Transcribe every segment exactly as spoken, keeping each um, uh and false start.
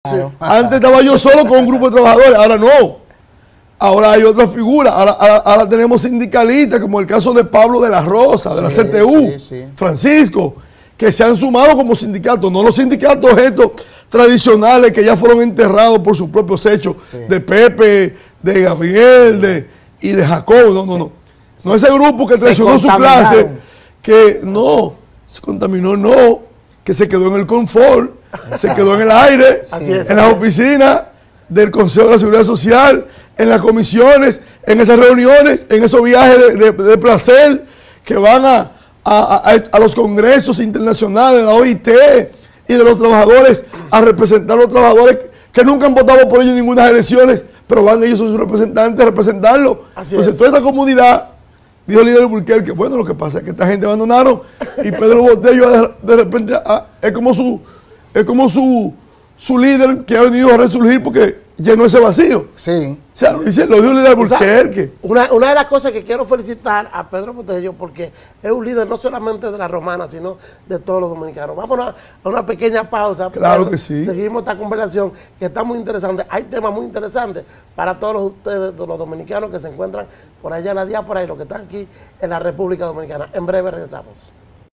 Claro. Sí. Antes estaba yo solo con un grupo de trabajadores, ahora no. Ahora hay otra figura, ahora, ahora, ahora tenemos sindicalistas, como el caso de Pablo de la Rosa, de sí, la C T U, sí, sí. Francisco, que se han sumado como sindicatos, no los sindicatos estos tradicionales que ya fueron enterrados por sus propios hechos, sí. de Pepe, de Gabriel de, y de Jacob, no, no, no. No ese grupo que traicionó su clase, que no, se contaminó, no, que se quedó en el confort, se quedó en el aire, sí, en las oficinas del Consejo de la Seguridad Social, en las comisiones, en esas reuniones, en esos viajes de, de, de placer que van a, a, a, a los congresos internacionales de la O I T y de los trabajadores a representar a los trabajadores que nunca han votado por ellos en ninguna elecciones, pero van ellos sus representantes a representarlo. Así Entonces, es. toda esa comunidad, dijo el líder Burkel, que bueno, lo que pasa es que esta gente abandonaron y Pedro Botello de, de repente a, es como su es como su, su líder que ha venido a resurgir porque llenó ese vacío. Sí. O sea, lo, dice, lo dijo el líder Burkel. O sea, una, una de las cosas que quiero felicitar a Pedro Botello porque es un líder no solamente de la romana, sino de todos los dominicanos. Vamos a, a una pequeña pausa. Claro que sí. Seguimos esta conversación que está muy interesante. Hay temas muy interesantes para todos los, ustedes, los dominicanos que se encuentran por allá en la diáspora y los que están aquí en la República Dominicana. En breve regresamos.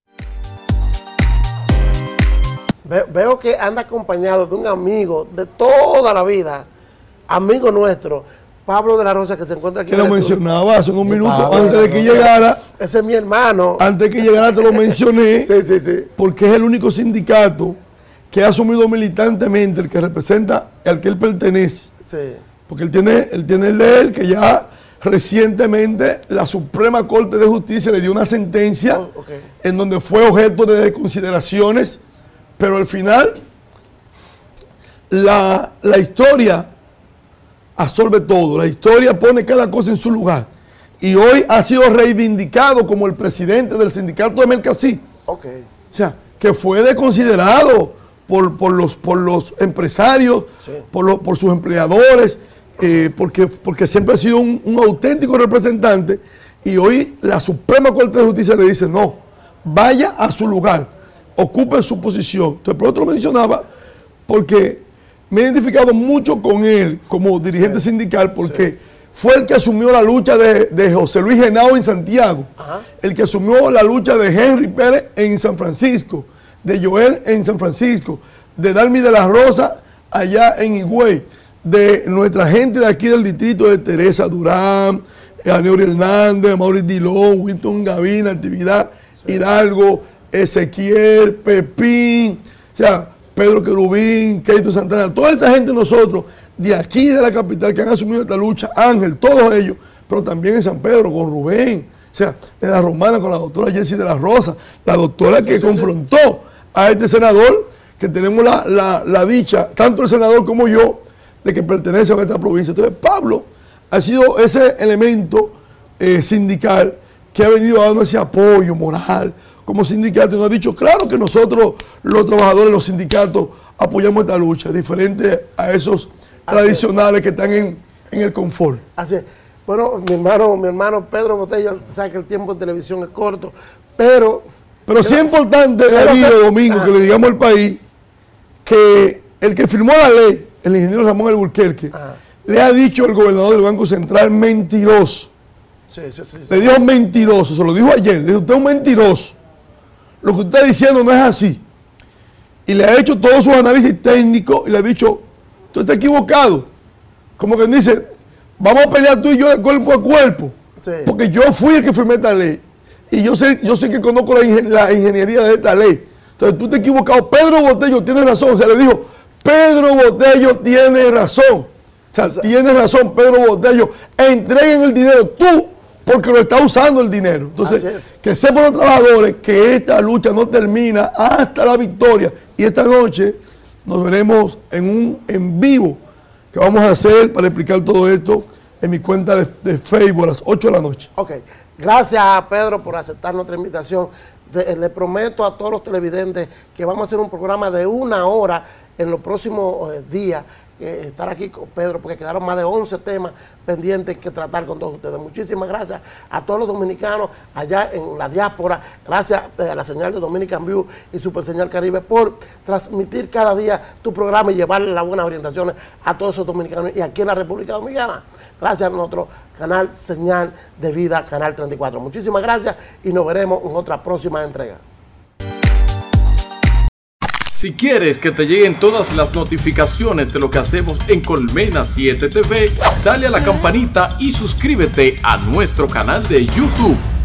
Ve, veo que anda acompañado de un amigo de toda la vida, amigo nuestro, Pablo de la Rosa, que se encuentra aquí. Que lo mencionaba hace unos minutos antes de que llegara. Ese es mi hermano. Antes de que llegara te lo mencioné. Sí, sí, sí. Porque es el único sindicato que ha asumido militantemente, el que representa, al que él pertenece. Sí. Porque él tiene, él tiene el de él, que ya recientemente la Suprema Corte de Justicia le dio una sentencia oh, okay. en donde fue objeto de consideraciones, pero al final la, la historia absorbe todo, la historia pone cada cosa en su lugar. Y hoy ha sido reivindicado como el presidente del sindicato de Mercasí. Okay. O sea, que fue desconsiderado por, por, los, por los empresarios, sí. por, lo, por sus empleadores, eh, porque, porque siempre ha sido un, un auténtico representante. Y hoy la Suprema Corte de Justicia le dice, no, vaya a su lugar, ocupe su posición. Entonces, por otro lo mencionaba, porque me he identificado mucho con él como dirigente sí. sindical, porque sí. fue el que asumió la lucha de, de José Luis Henao en Santiago, Ajá. el que asumió la lucha de Henry Pérez en San Francisco, de Joel en San Francisco, de Dalmi de la Rosa allá en Higüey, de nuestra gente de aquí del distrito, de Teresa Durán, Aneuri Hernández, Mauricio Dilón, Wilton Gavina, Actividad, sí. Hidalgo, Ezequiel, Pepín, o sea, Pedro Querubín, Keito Santana, toda esa gente nosotros, de aquí de la capital, que han asumido esta lucha, Ángel, todos ellos, pero también en San Pedro, con Rubén, o sea, en la Romana, con la doctora Jessie de la Rosa, la doctora que sí, confrontó sí. a este senador, que tenemos la, la, la dicha, tanto el senador como yo, de que pertenece a esta provincia. Entonces, Pablo ha sido ese elemento eh, sindical que ha venido dando ese apoyo moral como sindicato y nos ha dicho, claro que nosotros, los trabajadores, los sindicatos, apoyamos esta lucha, diferente a esos Así tradicionales es. que están en, en el confort. Así es. Bueno, mi hermano, mi hermano Pedro Botello, sabe que el tiempo en televisión es corto, pero... Pero sí es importante, David, Domingo, que le digamos al país que el que firmó la ley, el ingeniero Ramón Alburquerque, Ajá. le ha dicho al gobernador del Banco Central mentiroso. Sí, sí, sí, sí. Le dijo mentiroso, se lo dijo ayer, le dijo, usted es un mentiroso. Lo que usted está diciendo no es así. Y le ha hecho todos sus análisis técnicos y le ha dicho, tú estás equivocado. Como que dice, vamos a pelear tú y yo de cuerpo a cuerpo. Sí. Porque yo fui el que firmé esta ley. Y yo sé, yo sé que conozco la, ingen la ingeniería de esta ley. Entonces tú estás equivocado. Pedro Botello tiene razón. O sea, le dijo, Pedro Botello tiene razón. O sea, o sea tiene razón Pedro Botello. Entreguen el dinero tú, porque lo está usando el dinero. Entonces, que sepan los trabajadores que esta lucha no termina hasta la victoria. Y esta noche nos veremos en un en vivo que vamos a hacer para explicar todo esto en mi cuenta de, de Facebook a las ocho de la noche. Ok. Gracias a Pedro por aceptar nuestra invitación. De, le prometo a todos los televidentes que vamos a hacer un programa de una hora en los próximos eh, días eh, estar aquí con Pedro, porque quedaron más de once temas pendientes que tratar con todos ustedes. Muchísimas gracias a todos los dominicanos allá en la diáspora, gracias a la señal de Dominican View y Super Señal Caribe por transmitir cada día tu programa y llevarle las buenas orientaciones a todos esos dominicanos y aquí en la República Dominicana. Gracias a nuestro canal Señal de Vida, Canal treinta y cuatro. Muchísimas gracias y nos veremos en otra próxima entrega. Si quieres que te lleguen todas las notificaciones de lo que hacemos en Colmena siete T V, dale a la campanita y suscríbete a nuestro canal de YouTube.